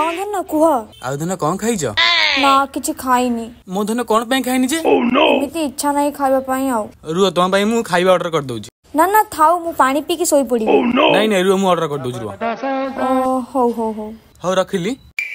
हाँ धन कुह आउ धन कौन खाइछ ना किछि खाइनी मो धन कौन पे खाइनी जे एमिति इच्छा नहीं खाइबा पई आउ रुह तुम पाई मु खाइबा ऑर्डर कर दउची ना ना थाउ मु पानी पी के सोई पड़ी नहीं नहीं रुह मु ऑर्डर कर दउची रुह ओ हो हो रखिली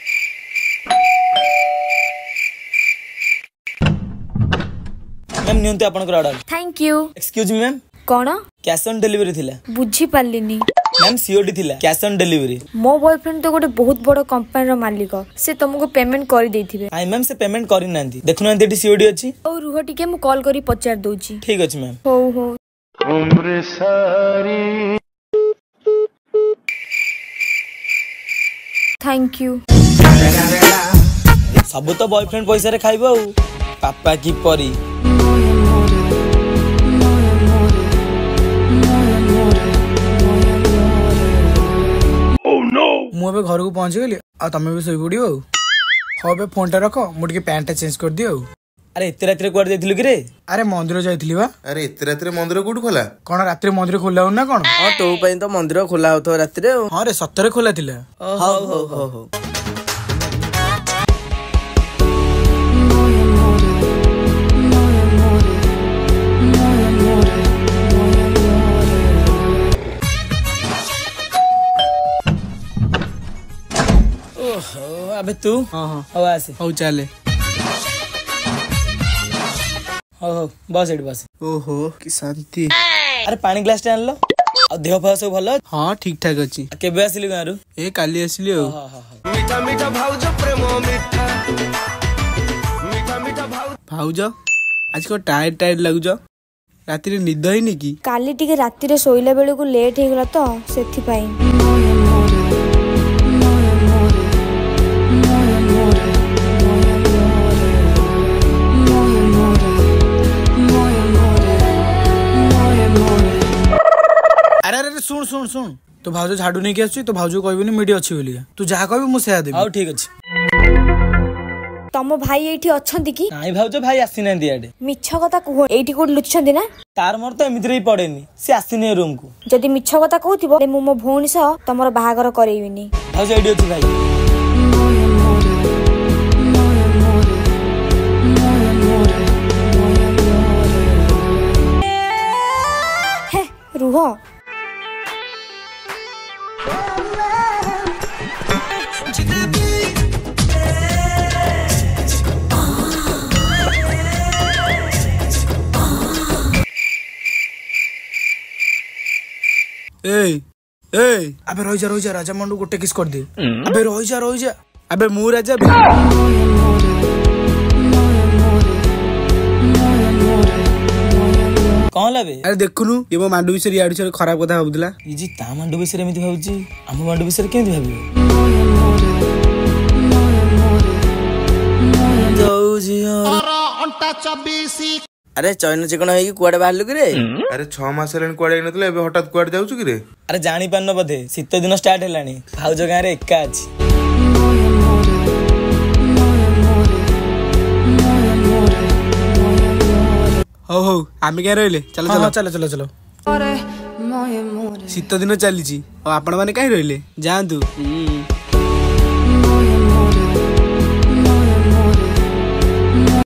मैम नियंतु आपन order thank you excuse me ma'am कौन कैश ऑन डिलीवरी थिला बुझी पालिनी मैम सीओडी थिला कैश ऑन डिलीवरी मो बॉयफ्रेंड तो गोटे बहुत बड़ कंपनी रो मालिक से तुमको पेमेंट कर देथिबे आई मैम से पेमेंट करि नांती देखु नांती एटी सीओडी अछि ओ रुह टिके मु कॉल करी पचार दउची ठीक अछि मैम हो उम्र सारी थैंक यू सब तो बॉयफ्रेंड पैसा रे खाइबो पापा की परी मु घर को पहुंच गली आ तमे भी सोई पड़ियो हो बे फोन टा रख मु टिके पैंट चेंज कर दियो अरे इते रात रे कोड जाइथिलु कि रे अरे मंदिर जाइथिली बा अरे इते रात रे मंदिर कोड खोला कोन रात रे मंदिर खोला हो ना कोन हां तो पई तो मंदिर खोला होतो रात रे हां रे सत्तरे खोला थिला हो अबे तू हां हो आसे हो चले हो बस एडी बस ओहो की शांति अरे पानी ग्लास टे आनलो आ देह फा सब भलो हां ठीक ठाक अछि केबे आसिली गारू ए काली आसिली हो मीठा मीठा भाउज प्रेम मीठा मीठा मीठा भाउज आज को टायर्ड लागुज राति रे निद हैनी की काली टिके राति रे सोइला बेले को लेट हे गला तो सेथि पई अरे सुन सुन सुन तो भाउज झाड़ू नहीं आसु तो भाउज कहबनी मीडिया अच्छी बोली तू जहाँ कहबी मु सेया देबी हां ठीक अछि तम भाई एठी अछंती की नाई भाउज भाई आसी ना दियाडे मिछ कथा कुह एठी कोड लुचछंती ना तार मोर तो एमिति रे पड़ेनी से आसीने रूम को जदि मिछ कथा कहूथिबो मु मो भौणी सह तमरो बाहागर करैबिनी भाउज एडी अछि भाई हे रुह अबे रही जा राजा मंडू गोटे किस कर दे अबे रही जा अबे मु राजा भी कौन लाबे अरे देखुनु ये मो मांडू विषय याडू छरे खराब कथा भाबुदला ई जी ता मांडू विषय एमिति भाउची हम मांडू विषय केमिति भाबियो अरे चयन चिकन होई कुआडे बाहरलु कि रे अरे 6 मास हेलानी कुआडे नतले एबे हठात कुआडे जाउछु कि रे अरे जानी पान बधे शीत दिन स्टार्ट हेलानी भाउज गां रे एका अछि हो आमे क्या रहले चलो शीत दिन चली आपण माने कहीं रहले जातु